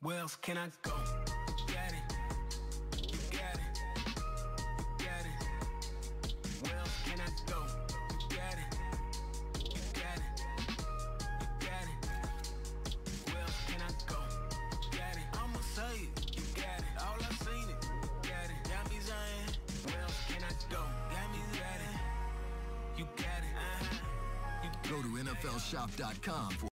Where else can I go? You got it. You got it. You got it. Where else can I go? You got it. You got it. You got it. Where else can I go? You got it. I'ma say it. You got it. All I seen it. Got it. Got me saying. Where else can I go? Got me got it. You got it. Go to NFLshop.com for